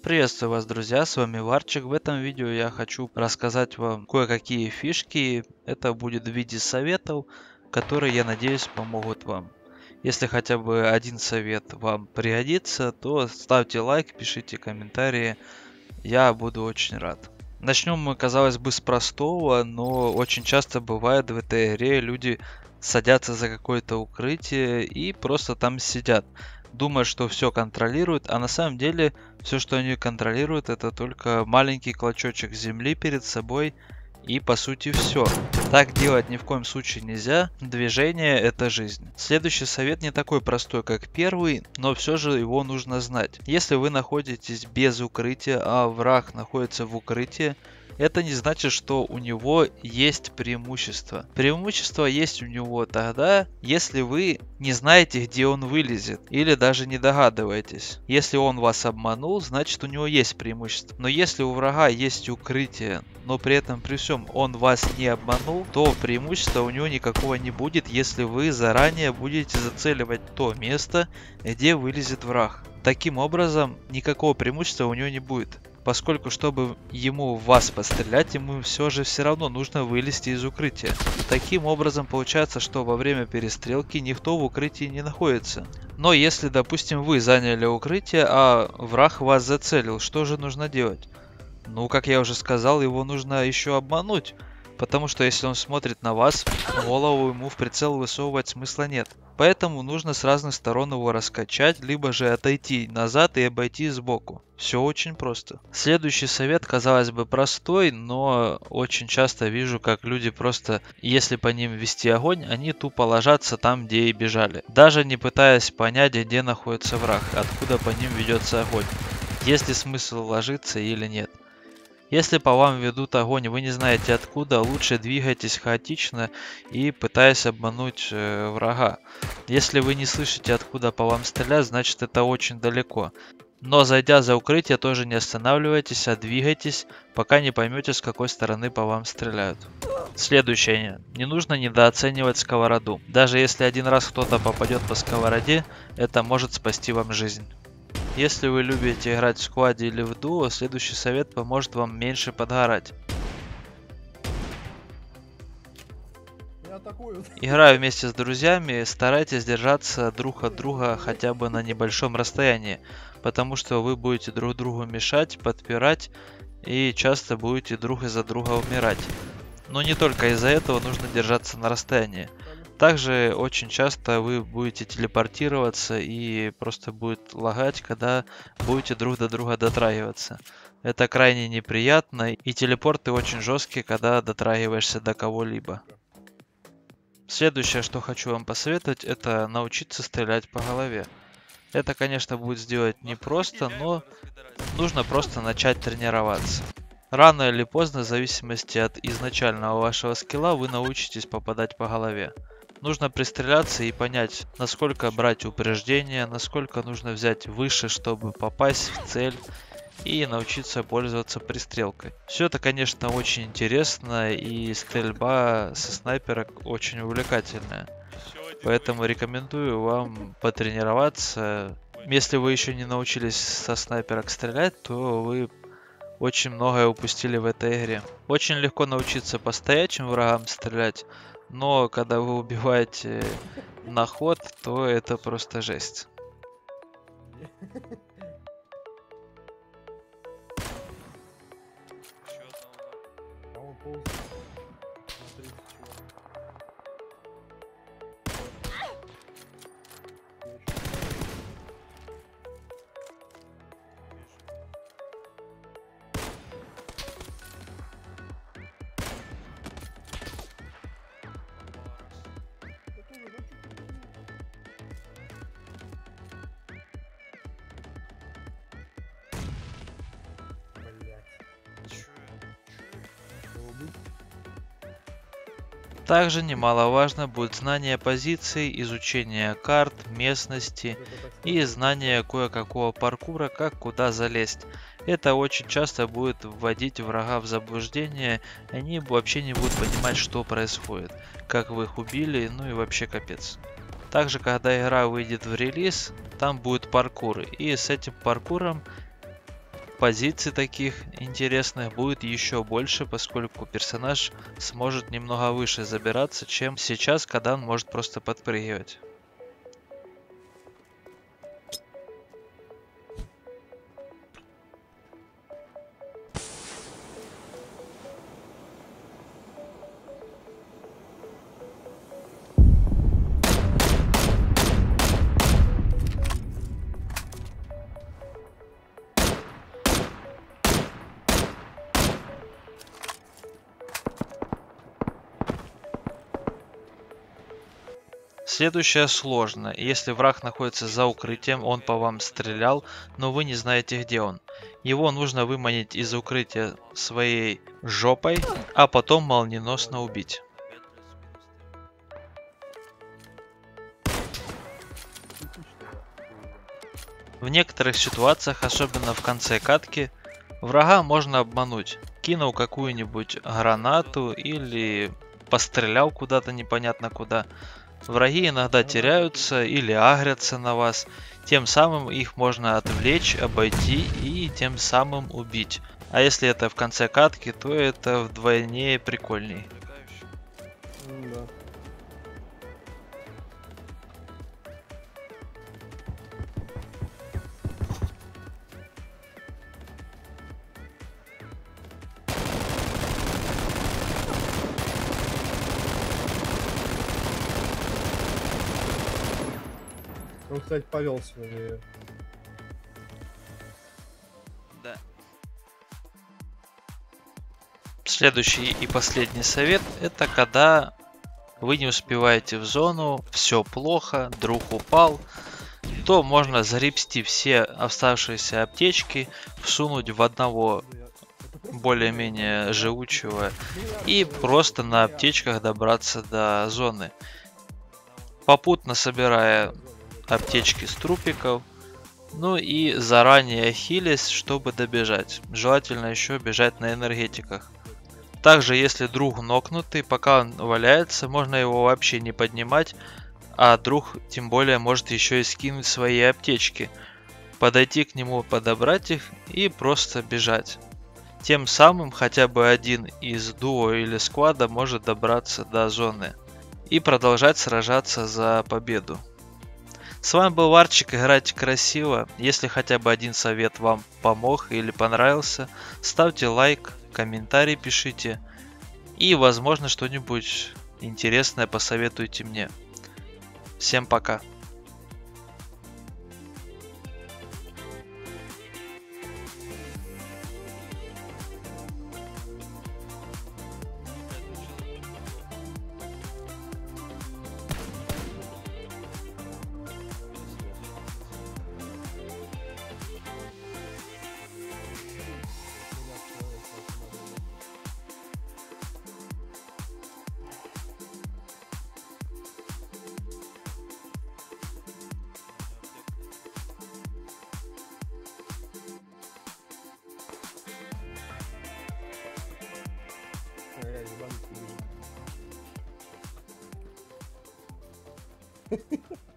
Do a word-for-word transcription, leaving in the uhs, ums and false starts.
Приветствую вас, друзья, с вами Варчик. В этом видео я хочу рассказать вам кое-какие фишки. Это будет в виде советов, которые, я надеюсь, помогут вам. Если хотя бы один совет вам пригодится, то ставьте лайк, пишите комментарии. Я буду очень рад. Начнем мы, казалось бы, с простого, но очень часто бывает в этой игре люди садятся за какое-то укрытие и просто там сидят, думая, что все контролируют, а на самом деле все, что они контролируют, это только маленький клочочек земли перед собой и по сути все. Так делать ни в коем случае нельзя. Движение — это жизнь. Следующий совет не такой простой, как первый, но все же его нужно знать. Если вы находитесь без укрытия, а враг находится в укрытии, это не значит, что у него есть преимущество. Преимущество есть у него тогда, если вы не знаете, где он вылезет, или даже не догадываетесь. Если он вас обманул, значит у него есть преимущество. Но если у врага есть укрытие, но при этом при всем он вас не обманул, то преимущества у него никакого не будет, если вы заранее будете зацеливать то место, где вылезет враг. Таким образом, никакого преимущества у него не будет. Поскольку, чтобы ему в вас пострелять, ему все же все равно нужно вылезти из укрытия. Таким образом, получается, что во время перестрелки никто в укрытии не находится. Но если, допустим, вы заняли укрытие, а враг вас зацелил, что же нужно делать? Ну, как я уже сказал, его нужно еще обмануть. Потому что если он смотрит на вас, голову ему в прицел высовывать смысла нет. Поэтому нужно с разных сторон его раскачать, либо же отойти назад и обойти сбоку. Все очень просто. Следующий совет, казалось бы, простой, но очень часто вижу, как люди просто, если по ним вести огонь, они тупо ложатся там, где и бежали. Даже не пытаясь понять, где находится враг, откуда по ним ведется огонь. Есть ли смысл ложиться или нет. Если по вам ведут огонь, вы не знаете откуда, лучше двигайтесь хаотично и пытаясь обмануть э, врага. Если вы не слышите, откуда по вам стрелять, значит это очень далеко. Но зайдя за укрытие, тоже не останавливайтесь, а двигайтесь, пока не поймете, с какой стороны по вам стреляют. Следующее. Не нужно недооценивать сковороду. Даже если один раз кто-то попадет по сковороде, это может спасти вам жизнь. Если вы любите играть в скваде или в дуо, следующий совет поможет вам меньше подгорать. Играя вместе с друзьями, старайтесь держаться друг от друга хотя бы на небольшом расстоянии, потому что вы будете друг другу мешать, подпирать и часто будете друг из-за друга умирать. Но не только из-за этого нужно держаться на расстоянии. Также очень часто вы будете телепортироваться и просто будет лагать, когда будете друг до друга дотрагиваться. Это крайне неприятно, и телепорты очень жесткие, когда дотрагиваешься до кого-либо. Следующее, что хочу вам посоветовать, это научиться стрелять по голове. Это, конечно, будет сделать непросто, но нужно просто начать тренироваться. Рано или поздно, в зависимости от изначального вашего скилла, вы научитесь попадать по голове. Нужно пристреляться и понять, насколько брать упреждения, насколько нужно взять выше, чтобы попасть в цель, и научиться пользоваться пристрелкой. Все это, конечно, очень интересно, и стрельба со снайпера очень увлекательная. Поэтому рекомендую вам потренироваться. Если вы еще не научились со снайперок стрелять, то вы очень многое упустили в этой игре. Очень легко научиться по стоячим врагам стрелять, но когда вы убиваете на ход, то это просто жесть. Также немаловажно будет знание позиций, изучение карт, местности и знание кое-какого паркура, как куда залезть. Это очень часто будет вводить врага в заблуждение, они вообще не будут понимать, что происходит, как вы их убили, ну и вообще капец. Также, когда игра выйдет в релиз, там будет паркур, и с этим паркуром позиций таких интересных будет еще больше, поскольку персонаж сможет немного выше забираться, чем сейчас, когда он может просто подпрыгивать. Следующее сложно. Если враг находится за укрытием, он по вам стрелял, но вы не знаете, где он. Его нужно выманить из укрытия своей жопой, а потом молниеносно убить. В некоторых ситуациях, особенно в конце катки, врага можно обмануть, кинув какую-нибудь гранату или пострелял куда-то непонятно куда. Враги иногда теряются или агрятся на вас, тем самым их можно отвлечь, обойти и тем самым убить. А если это в конце катки, то это вдвойне прикольней. Да. Он, кстати, повелся на нее. Да. Следующий и последний совет — это когда вы не успеваете в зону, все плохо, друг упал, то можно загребсти все оставшиеся аптечки, всунуть в одного более-менее живучего и просто на аптечках добраться до зоны, попутно собирая аптечки с трупиков, ну и заранее хилясь, чтобы добежать. Желательно еще бежать на энергетиках. Также, если друг нокнутый, пока он валяется, можно его вообще не поднимать, а друг тем более может еще и скинуть свои аптечки, подойти к нему, подобрать их и просто бежать. Тем самым хотя бы один из дуо или сквада может добраться до зоны и продолжать сражаться за победу. С вами был Варчик, играйте красиво. Если хотя бы один совет вам помог или понравился, ставьте лайк, комментарий пишите и, возможно, что-нибудь интересное посоветуйте мне. Всем пока. Ага, ебанутый.